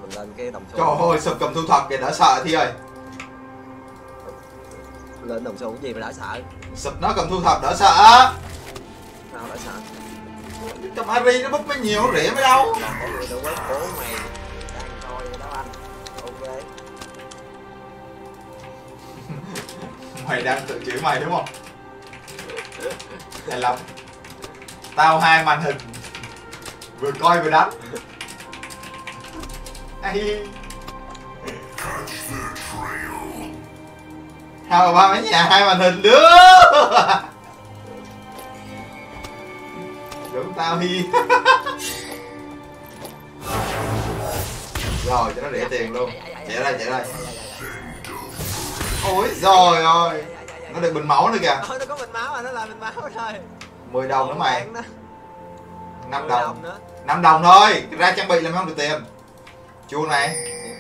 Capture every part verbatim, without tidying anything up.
mình lên cái đồng xu. Trời ơi, sụp cầm thu thập kìa, đỡ sợ Thi ơi. Lên đồng xu cái gì mà đã sợ? Sụp nó cầm thu thập đỡ sợ. Sao đã sợ? Trong Ari nó búp mới nhiều, nó rỉa mới đâu. Còn có người đâu quét cố mày đang coi đó anh. Ok. Mày đang tự chửi mày đúng không? Hay lắm. Tao hai màn hình, vừa coi vừa đánh. Ai... Hai bà ba mấy nhà hai màn hình đứa. Đúng tao Hi. Rồi cho nó để tiền luôn. Chạy ra chạy ra. Ôi rồi ơi. Nó được bình máu nữa kìa. Thôi nó có bình máu à, nó là bình máu thôi. mười đồng nữa mày. năm đồng. đồng nữa. năm đồng thôi, ra trang bị làm không được tiền. Chuông này.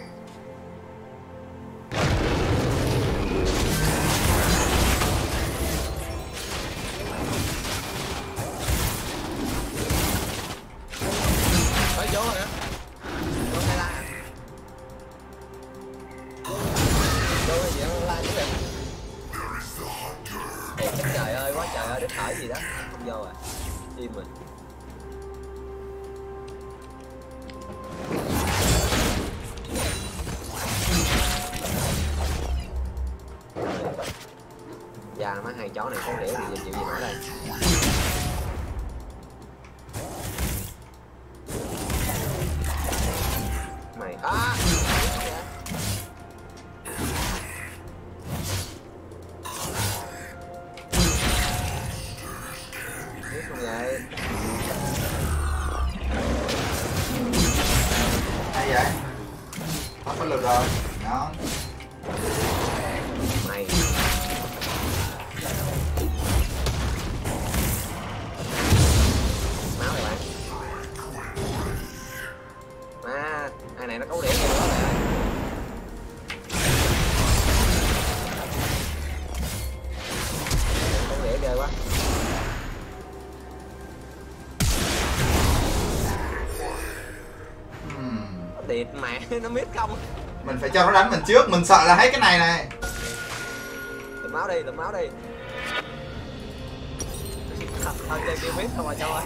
Tới chỗ rồi nữa. Chỗ này la. Chỗ này gì nó la chứ kìa. Ồ, trời ơi, quá trời ơi, đứt thở gì đó. Không vô à. Im rồi. Dạ má hai chó này có đĩa thì chịu gì nổi đây. Mày à biết không vậy? Hay vậy? Hết có lượt rồi. Đó. Mày máu này bạn. À, ai này nó cấu đĩa gì nữa rồi. Cấu đĩa ghê quá. Tiệt mẹ nó biết không? Mình phải cho nó đánh mình trước, mình sợ là hết cái này này. Lượm máu đi, lượm máu đi. Thôi chơi kia biết không mà Châu ơi.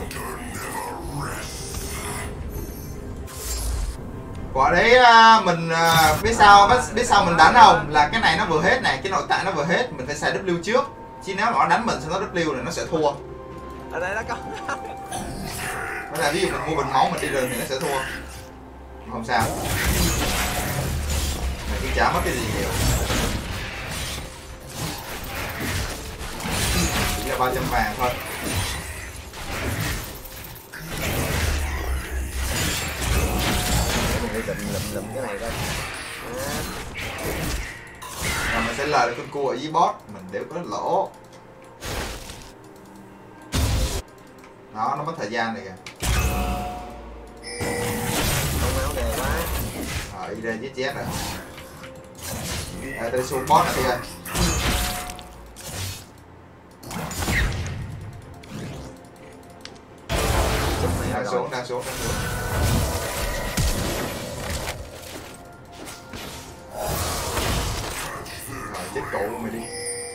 Quả đấy mình biết sao biết sao mình đánh không? Là cái này nó vừa hết này, cái nội tại nó vừa hết, mình phải xài W trước. Chứ nếu mà nó đánh mình sau đó W này nó sẽ thua. Ở đây nó có. Nó là ví dụ mình mua bình máu mình đi rừng thì nó sẽ thua. Không sao. Mình cũng chả mất cái gì nhiều. Chỉ là ba trăm vàng thôi. Mình đi lụm lụm lụm cái này coi. Và mình sẽ lời được con cua ở dưới boss, mình đều có lỗ. Đó, nó mất thời gian này kìa. Không máu đề quá. Rồi, đi ra giết chết rồi. Đây, tôi đi xuống boss này đi ơi. Đang xuống, đang xuống, đang xuống. Rồi, chết cụ mày đi.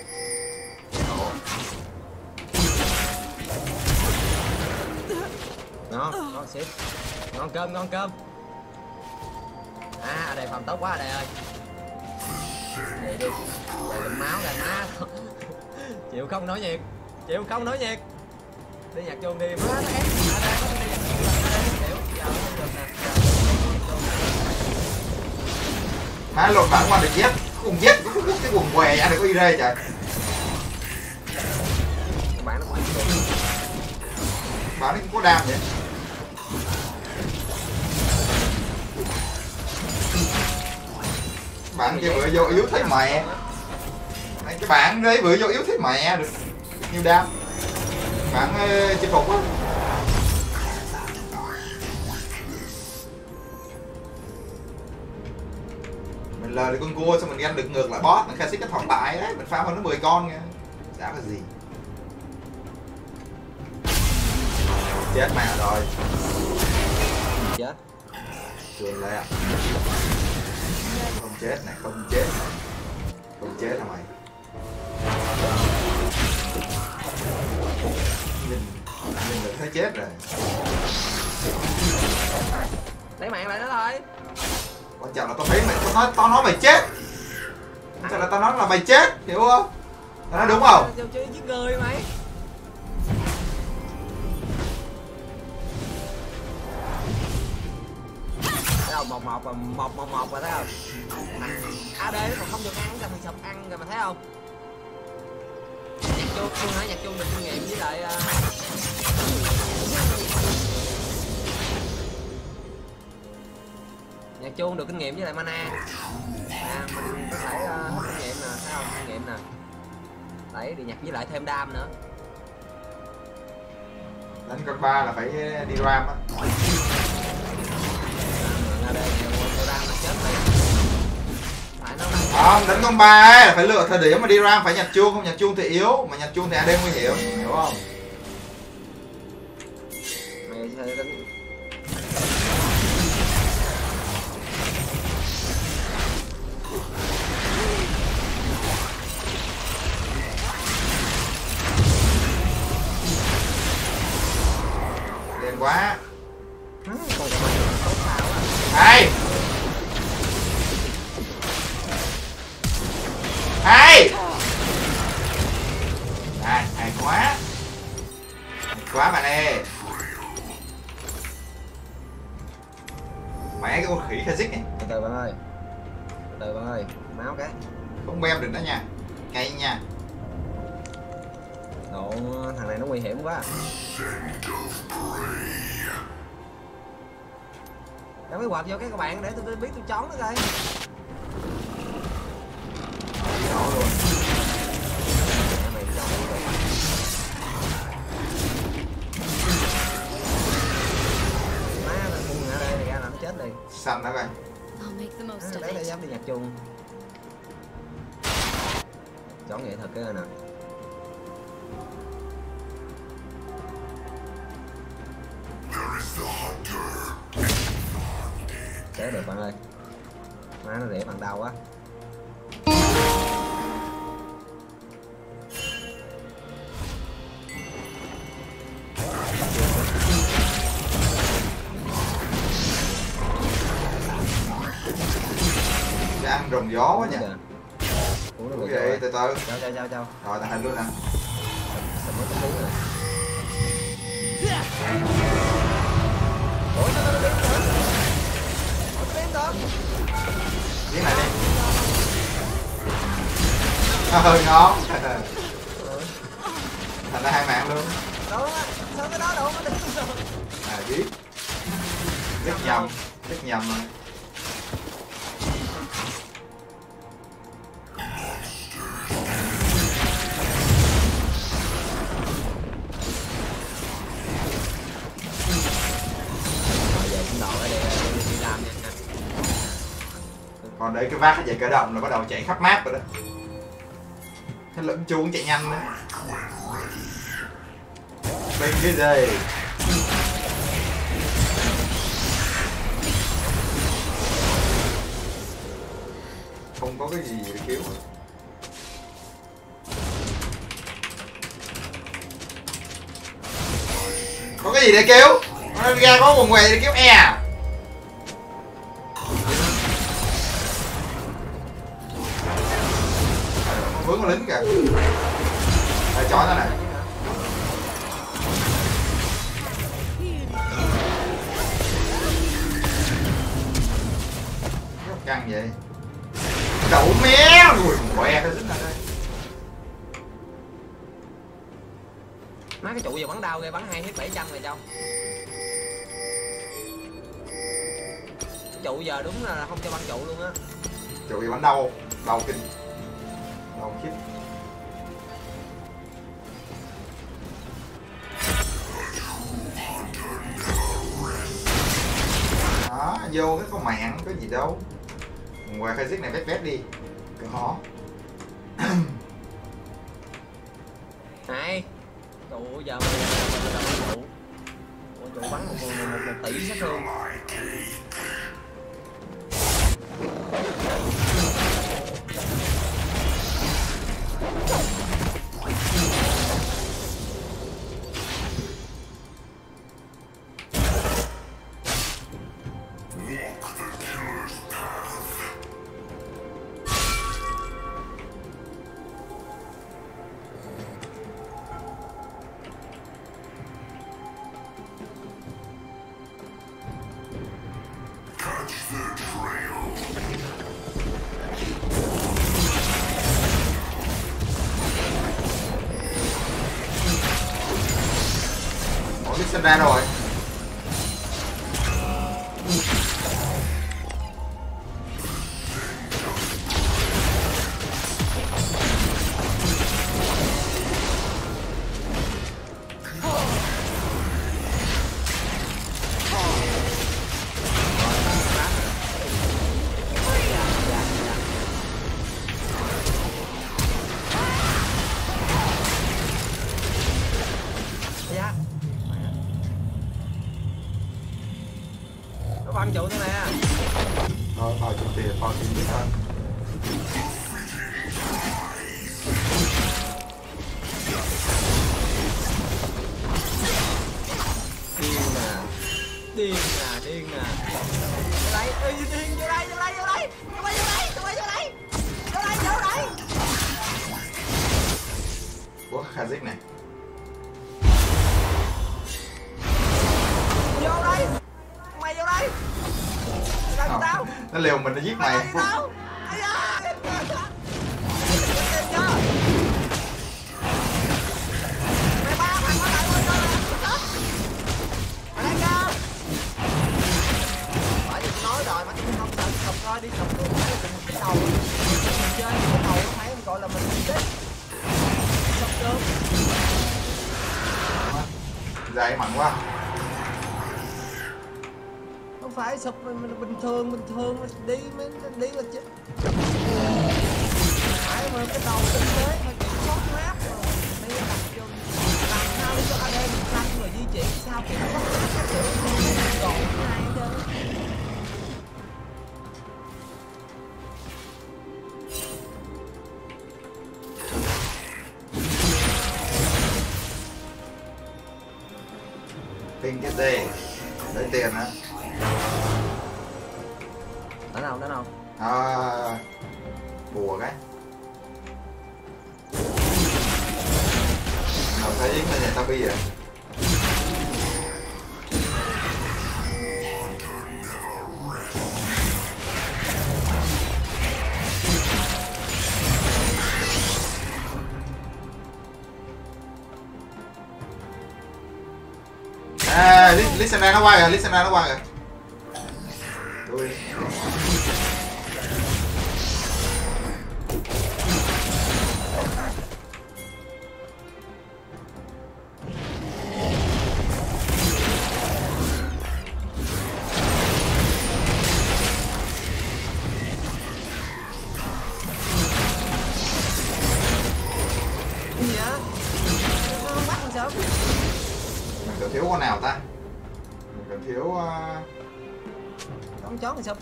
Ngon, ngon xíu. Ngon cơm, ngon cơm. À, ở đây phòng tốt quá ở đây ơi. Đây đi. Đây là máu này má. Chịu không nói nhiệt. Chịu không nói nhiệt. Đi nhặt chuông đi. Má nó ép. Ở đây có đi nhặt chuông. Ở đây chịu. Giờ không được nè. Má lột bản qua được dép. Cùng dép cái quần què ăn được có y rê trời. Bạn nó còn Bạn nó có đam vậy. Bạn kia vừa vô yếu thấy mẹ. Cái bạn đấy vừa vô yếu thấy mẹ được nhiêu đam. Bạn chinh phục á. Mình lời được con cua xong mình ganh được ngược lại boss, mình khai xích cái thòng tại đấy, mình farm hơn nó mười con nha. Chả có gì. Chết mẹ rồi. chết. Trường lại ạ. Không chết này, không chết này. Không chết hả mày? Nhìn, nhìn là thấy chết rồi. Lấy mạng lại nó thôi. Quan trọng là tao thấy mày, tao nói, tao nói mày chết. Quan trọng là tao nói là mày chết, hiểu không? Tao nói đúng không? Tao chơi giết người mày. Thấy không? Một một và một một một rồi thấy không? a đê nó còn không được ăn rồi mình sập ăn rồi mà thấy không? Nhạc chuông, chuông hả? Nhạc chuông được kinh nghiệm với lại uh... nhạc chuông được kinh nghiệm với lại mana. À, mình có thể uh, hết kinh nghiệm nè, thấy không? Kinh nghiệm nè. Đấy, đi nhặt với lại thêm đam nữa. Đánh con ba là phải đi ram á. Không, đánh con ba ấy, phải lựa thời điểm mà đi ram phải nhặt chuông, không nhặt chuông thì yếu, mà nhặt chuông thì a đê nguy hiểm, hiểu không? Mày sẽ đánh... Đen quá. Hay. Hay. Này, hay quá. Hay quá bạn ơi. Mẹ cái con khỉ Kha'Zix này. Từ từ bạn ơi. Từ từ bạn ơi, máu cái. Không bem được đó nha. Ngay nha. Độ thằng này nó nguy hiểm quá. Để mới quạt vô cái các bạn để tôi biết tôi trốn nó coi. Má là con ở đây ra là nó chết liền. Xanh đó coi. À, đấy là dám đi nhặt chuông. Chọn nghệ thuật cái này nè. Để được bạn ơi. Má nó rỉa bằng đầu á. Cái ăn rồng gió quá nhỉ. Ủa nó Ủa bị vậy từ từ. Chao chao chao chao. Rồi tàn hình luôn nè. Tầm mới tầm rồi. Ủa sao nó biến nữa? Ủa nó biến nữa? Biến lại đi. Hơi ngon. Thành ra hai mạng luôn. Đâu á? Sao cái đó đâu nó đứng rồi? À biết. Rất nhầm, rất nhầm rồi. Còn đấy cái vác cái dây cỡ động là bắt đầu chạy khắp map rồi đó. Cái lẫn chuông chạy nhanh đó. Bên cái gì? Không có cái gì để cứu. Có cái gì để cứu? Nó ra có một quầy để cứu e. Vướng con lính kìa. Để chói nó này. Rất căng vậy. Đậu mé rồi quẹ cái dính này đây. Má cái trụ giờ bắn đau kìa, bắn hai hit bảy trăm rồi trong. Cái trụ giờ đúng là không cho bắn trụ luôn á. Trụ gì bắn đau, đau kinh. Đau khiếp. Đó, vô cái con mạng có gì đâu. Ngoài Kha'Zix này vét vét đi. Cứ khó. Này. Trụ giờ mình là trụ. Trụ bắn một, một, một, một tỷ sát thương. Ủa, Lixen ra rồi. Phân trụ tôi nè. Thôi thôi chụp tiền, thôi tiền biết hơn. Điên nè, điên nè, điên nè. Vô đây, ê, điên, vô đây, vô đây, vô đây, vô đây, vô đây, vô đây, vô đây, vô đây. Ủa, Kha'Zix này. Vô đây, mày vô đây. Đây của tao. Nó liều mình, nó giết mày. Mày đây của tao. Ây da. Mày ba thằng nó lại quên tao nè. Mày đây kìa. Bởi vì tôi nói rồi mà tôi không sợ sọc coi đi sọc luôn cái đầu. Mình chơi cái đầu thấy gọi là mình chết. Sọc được. Dày mạnh quá. Không phải sụp mình bình thường bình thường đi mới đi là chết. Phải mà cái đầu tinh tế mà chỉ sót map rồi đi đặt cho làm sao để cho a đê mình xanh rồi di chuyển sao thì nó có cái kiểu còn hai chứ. Tiền cái tiền, lấy tiền á. Đánh không, đánh không? À, bùa cái. Nào thấy Yến là nhà tao bi rồi. À, Lissandra nó qua rồi, Lissandra nó qua rồi. Ui. Gì vậy? Không bắt con sớm. Mình còn thiếu con nào ta? Mình còn thiếu uh... Con chó thì sụp.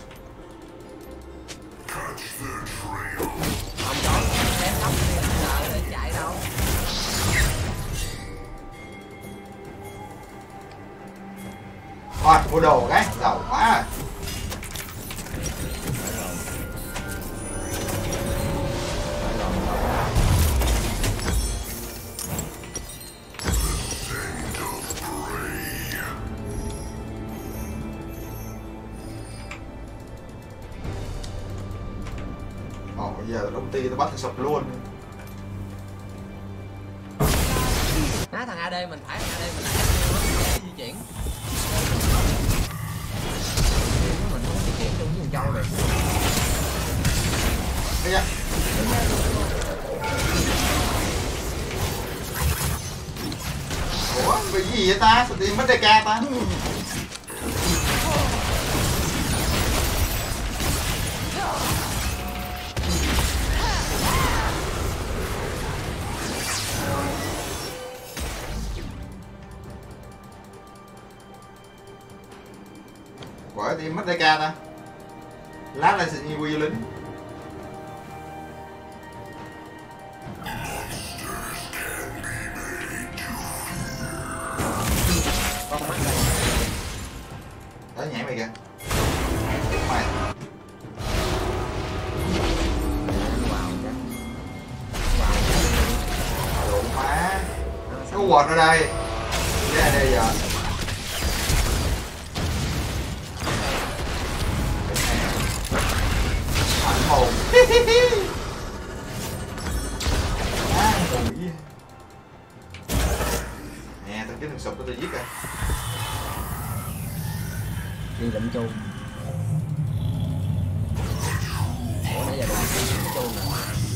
Không chó đem tóc đi sợ để chạy đâu. Thôi, mua đồ cái, giàu quá. Ồ, bây giờ công ty tao bắt thằng sập luôn. Ná thằng a đê mình phải thằng a đê mình lại di chuyển. Mình không di chuyển chung với thằng Châu được. Thấy chưa? Ủa, vì gì vậy ta? Sao tìm mất đê ca ta? Bởi thì mất đê ca ta. Lát lại sẽ như quy lính. Con mắt này. Tới nhảy mày kìa. Mày. Vào chứ. Vào. Đủ má. Có quật ở đây. Cái này đây giờ. hồn. Nè thằng cái thằng sụp của tôi giết rồi. Đi lụm chuông. Ủa nãy giờ đụng cái chuông nè.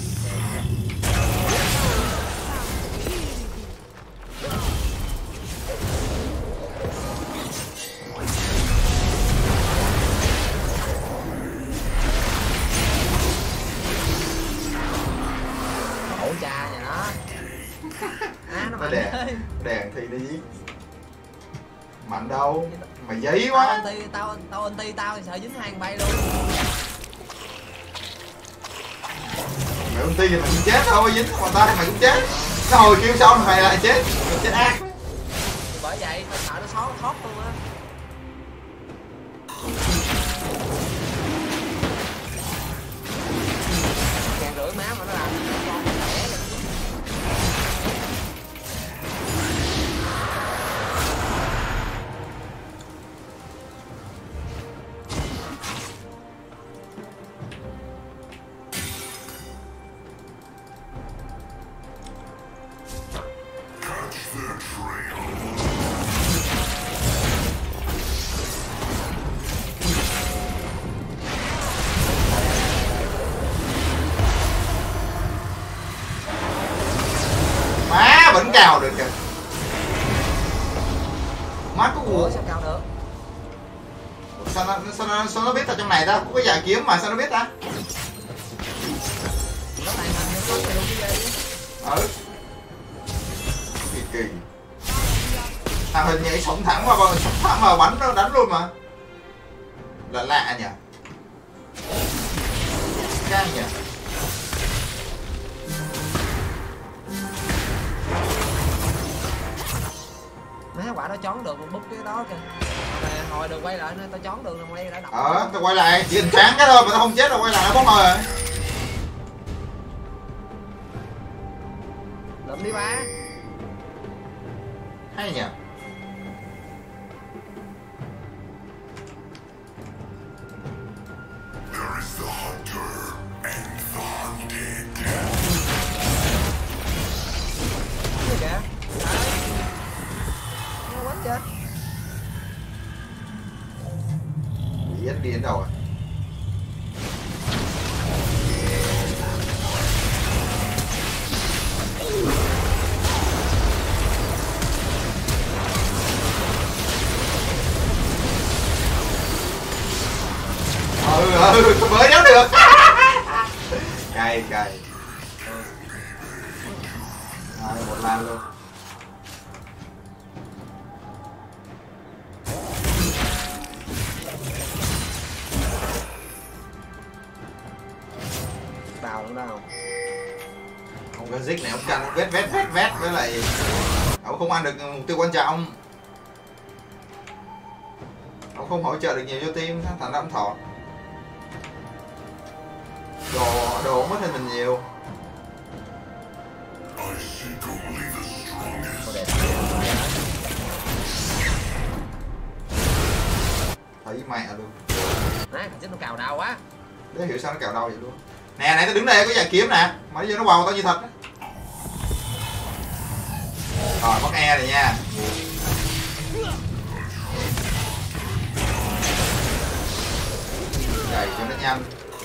Ổ cha nhà nó. À nó mạnh đèn ơi. đèn thì đi giết. Mạnh đâu mày giấy quá. Tao anti tao tao anti tao thì sợ dính hàng bay luôn. Mày ulti thì mày cũng chết thôi, dính còn tao thì mày cũng chết. Nó hồi kêu xong mày lại chết, mày chết ác. Thì bởi vậy tao sợ nó xót thoát luôn á. Ngàn rưỡi má mà nó làm con khỏe lên. Má vẫn cào được kìa. Má có Ủa cuộc. sao cao được? Sao nó, sao nó, sao nó biết ta trong này ta? Có cái giải kiếm mà sao nó biết ta? Nó tài mạnh nó luôn cái gì? Ừ. Kỳ kỳ. Thằng hình nhảy sống thẳng mà còn sống thẳng mà bắn nó đánh luôn mà. Là lạ nhỉ? Căng nhỉ? Má quả nó chón được bút cái đó kìa. Mà hồi được quay lại nên tao chón được rồi quay đã đọc. Ờ, tao quay lại, chỉ cần tráng cái thôi mà tao không chết đâu, quay lại nó bóng mờ rồi. Lụm đi ba. Hay nhỉ? Gì kìa? Nó quá chết. Bị ét đi đến đâu rồi? Ừ ừ tôi mới đéo được. Cay cay. Rồi một lan luôn. Đào luôn đâu. Ông cái dích này ông canh ông vét vét vét vét với lại ông không ăn được mục tiêu quan trọng. Ông không hỗ trợ được nhiều cho team, thành ra ông thọt. Đồ đồ mất hơn mình nhiều. Thấy mẹ luôn. Nè, chết nó cào đau quá. Để hiểu sao nó cào đau vậy luôn. Nè này tao đứng đây có giải kiếm nè, mà giờ nó vào tao như thật. Rồi bắt E rồi nha. Cày cho nó nhanh.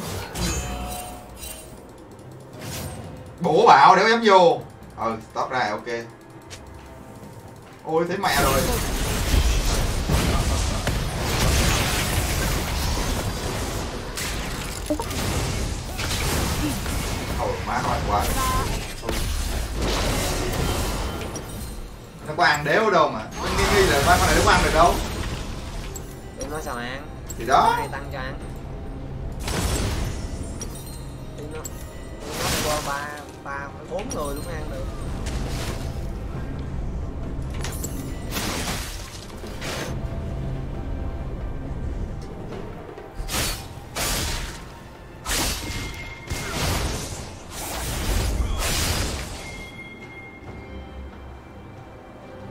Bố bảo đéo dám vô. Ừ stop ra ok. Ôi thấy mẹ rồi. Ôi má nó mạnh quá. Nó có ăn đéo đâu mà. Tôi nghi nghi là ba con này nó có ăn được đâu. Đừng nói sao ăn. Thì đó. Hay tăng cho ăn. Đi nó. Nó qua ba ba bốn người cũng ăn được.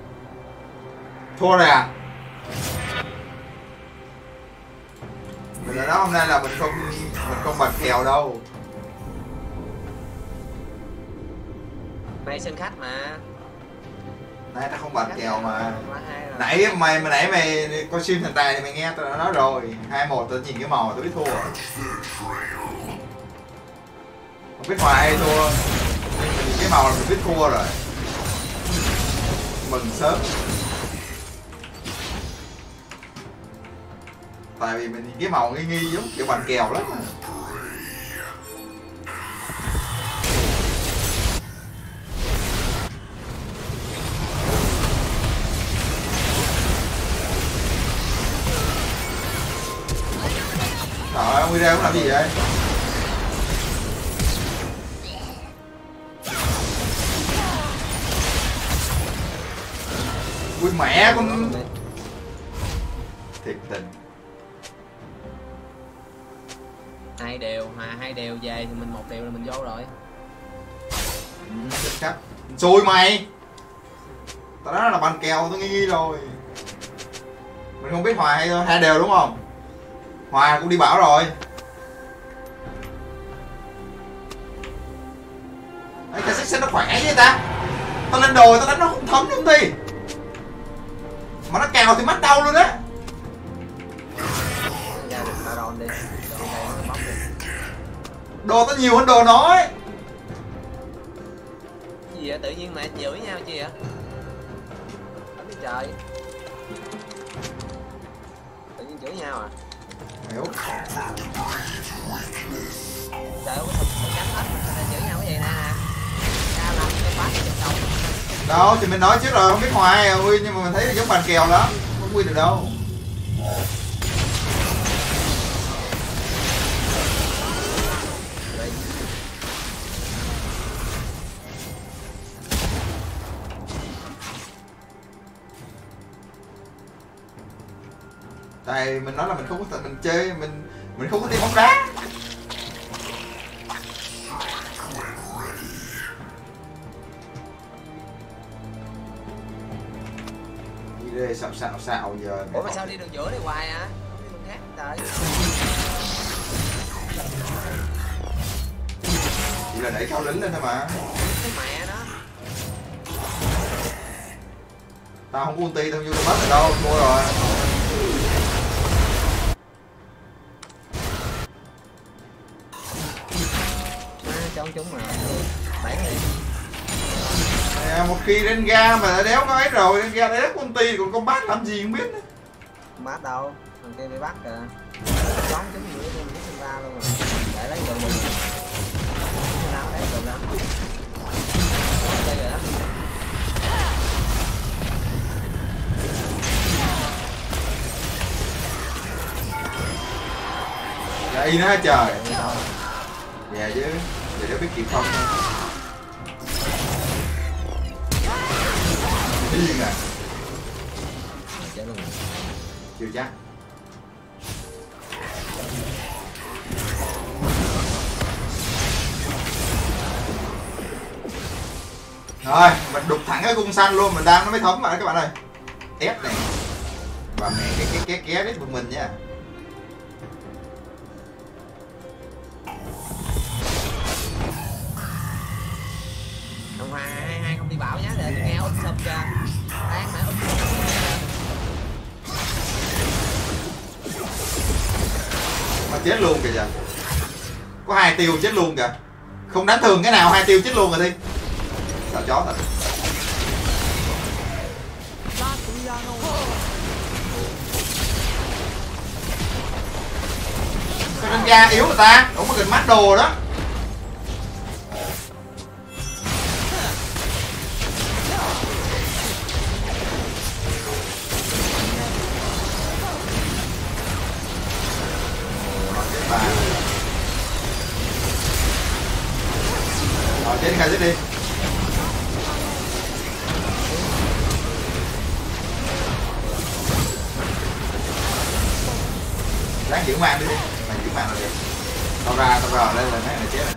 Thua rồi à? Mình ở đó hôm nay là mình không mình không bật kèo đâu. Mày sân khách mà. Nãy tao không bật kèo mà. Quá hay rồi. Nãy mày mà nãy mày coi stream thần tài thì mày nghe tao đã nói rồi. hai một tao nhìn cái màu tao biết thua. Không biết hòa hay thua. Mình nhìn cái màu là mình biết thua rồi. Mừng sớm. Tại vì mình nhìn cái màu nghi nghi giống kiểu bàn kèo lắm. Trời ơi, ông ra cũng làm gì vậy? Ui mẹ con thiệt tình. Hai đều, mà hai đều về thì mình một đều là mình vô rồi. Chết khách. Xui mày. Tao nói là bàn kèo tao nghi nghi rồi. Mình không biết hòa hay hai đều đúng không? Hòa cũng đi bảo rồi. Đấy, cái xích nó khỏe với ta. Tao lên đồ tao đánh nó không thấm luôn đi. Mà nó cào thì mắt đau luôn á. Ra được Baron đi. Cho đây nó bóc đi. Đồ tao nhiều hơn đồ nó ấy. Gì vậy? Tự nhiên mẹ chửi nhau chi vậy? Đánh đi trời. Tự nhiên chửi nhau à? Hiểu. Trời ơi, có cánh hết mà chửi nhau cái gì nè nè. Ra làm cái bát trên đầu. Đâu thì mình nói trước rồi không biết hòa hay ui nhưng mà mình thấy là giống bàn kèo lắm. Không win được đâu. Tại mình nói là mình không có mình chơi mình mình không có đi bóng đá. Đi đây xạo xạo xạo giờ. Ủa mà sao đi đường giữa đi hoài à? Đi đường khác trời. Chỉ là đẩy cao lính lên thôi mà. Cái mẹ đó. Tao không có ulti tao vô tao mất rồi đâu, thua rồi. Cho chúng mà đẩy đi. À, một khi Rengar mà đéo có ấy rồi, Rengar đéo ulti còn combat làm gì không biết nữa. Mát đâu, thằng kia bị bắt kìa. Đón chúng nữa cho mình sinh ra luôn rồi. Để lấy đồ mình. Nào lấy đồ lắm. Đây rồi đó. Vậy nữa hả trời. Dạ chứ, vậy đéo biết kịp không đâu. Điên à. Chưa chắc. Rồi, mình đục thẳng cái cung xanh luôn, mình đang nó mới thấm mà các bạn ơi. Ép này. Và mẹ cái cái cái ké đít của mình nha. Thằng Hòa hai hai không đi bảo nhá để nghe úp sụp kìa. Đang mẹ úp sụp. Mà chết luôn kìa giờ. Có hai tiêu chết luôn kìa. Không đánh thường cái nào hai tiêu chết luôn rồi đi. Sao chó thật. Sao đánh ra yếu người ta, không có cần mắt đồ đó. Rồi chết khai chết đi. Ráng giữ mạng đi đi. Mày giữ mạng là được. Tao ra tao rờ lên là mấy này chết rồi.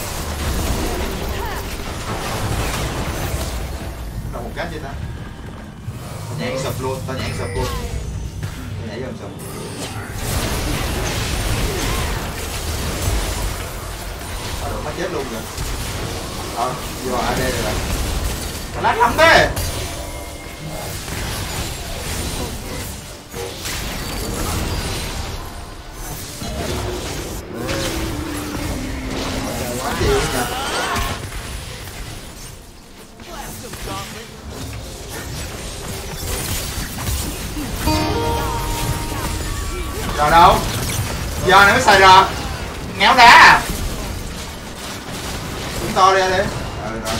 Đâu một cách vậy ta. luôn, tao nhảy sập luôn. Tao nhảy dần sập. Ờ, nó chết luôn rồi. Ờ, vô a đê rồi. Mày lát lắm đấy. Quá chịu nha. Rồi đâu? Giờ này mới xài rồi. Ngéo đá à? Chúng to đi đi. Ừ rồi.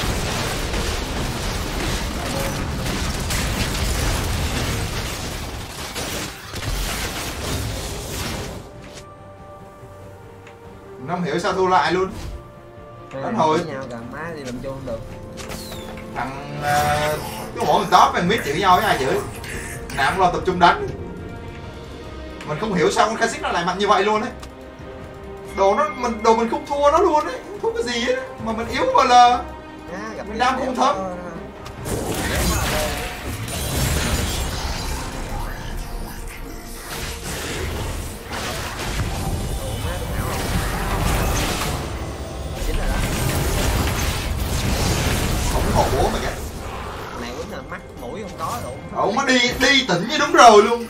Nó không hiểu sao thua lại luôn. Đánh hồi. Nhau cả má đi làm chung không được. Thằng uh, cái mỗi mình top mình biết chửi nhau với ai chửi. Nào cũng lo tập trung đánh. Mình không hiểu sao con Kha'Zix nó lại mạnh như vậy luôn đấy. Đồ nó mình đồ mình không thua nó luôn đấy, không thua cái gì ấy. Mà mình yếu mà là à, mình đang không thấm. Không có bố mày kìa. Này đúng là mắt mũi không có đủ. Ổng nó đi đi tỉnh như đúng rồi luôn.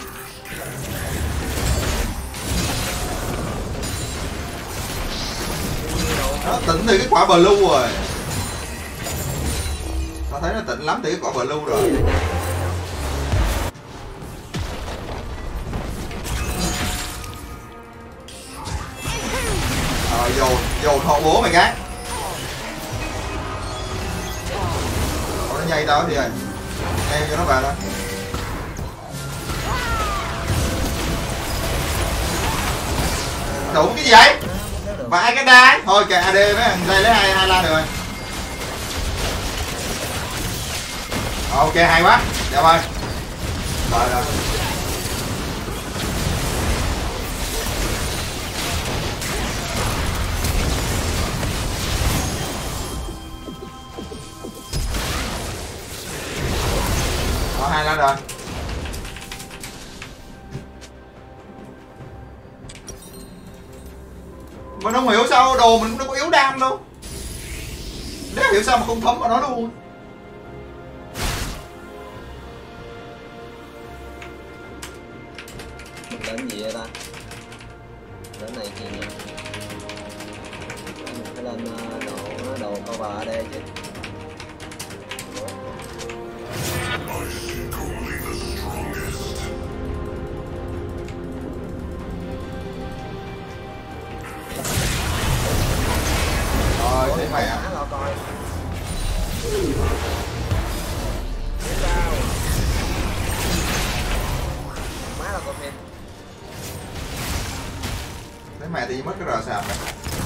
Nó tỉnh từ cái quả blue rồi. Tao thấy nó tỉnh lắm từ cái quả blue rồi. Rồi vô vô thọ bố mày cái. Ủa nó nhây tao thì rồi. Nhây cho nó vào đó. Đủ cái gì vậy? Và ai cái đá thôi kệ a đê với thằng đây lấy hai hai la được rồi. Ok hay quá đẹp ơi. Rồi rồi. Có hai la rồi. Mình không hiểu sao đồ mình cũng đâu có yếu đam đâu. Nếu hiểu sao mà không thấm vào nó luôn. Mình lên gì vậy ta? Lên này gì nhỉ? Mình phải lên đồ đồ cover ở đây chứ. Rồi thế mày à. Lo coi. Má là con phim. Thế mày thì mất cái rờ sàm này.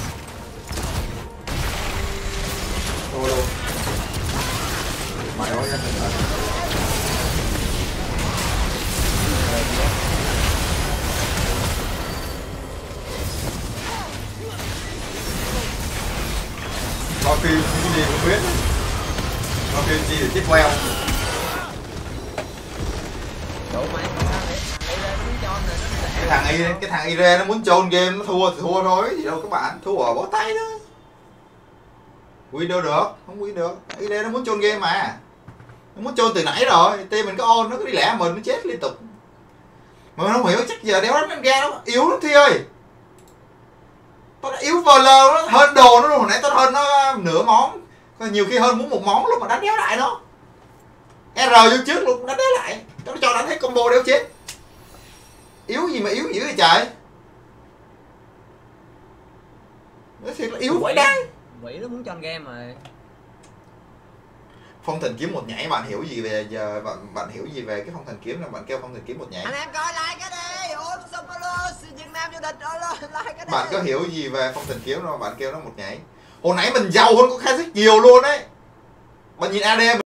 Thua luôn. Mày ơi anh đừng. Có phim cái gì cũng biết. Có phim gì để tiếp queo. Đủ máy Cái thằng y cái thằng Ire nó muốn chôn game nó thua thì thua thôi, gì đâu các bạn, thua ở bó tay đó. Win đâu được, không win được. Ire nó muốn chôn game mà. Nó muốn chôn từ nãy rồi, team mình có on nó cứ đi lẻ mình nó chết liên tục. Mà mình không hiểu chắc giờ đéo đánh ra nó yếu lắm Thi ơi. Tao đã yếu vờ lờ nó hơn đồ nó luôn, hồi nãy tao hơn nó nửa món. Nhiều khi hơn muốn một món luôn mà đánh đéo lại nó. R vô trước luôn đánh đéo lại. Tao cho đánh thấy combo đéo chết. Yếu gì mà yếu dữ vậy trời. Nó thiệt là yếu quỷ đáng. Quỷ nó muốn cho anh game rồi. Phong Thần Kiếm một nhảy bạn hiểu gì về giờ bạn bạn hiểu gì về cái Phong Thần Kiếm là bạn kêu Phong Thần Kiếm một nhảy. Anh em coi like cái đi. Ôi xong alo Việt Nam vô địch alo like cái đi. Bạn có hiểu gì về Phong Thần Kiếm đâu bạn kêu nó một nhảy. Hồi nãy mình giàu hơn có Kha'Zix nhiều luôn đấy. Bạn nhìn a đê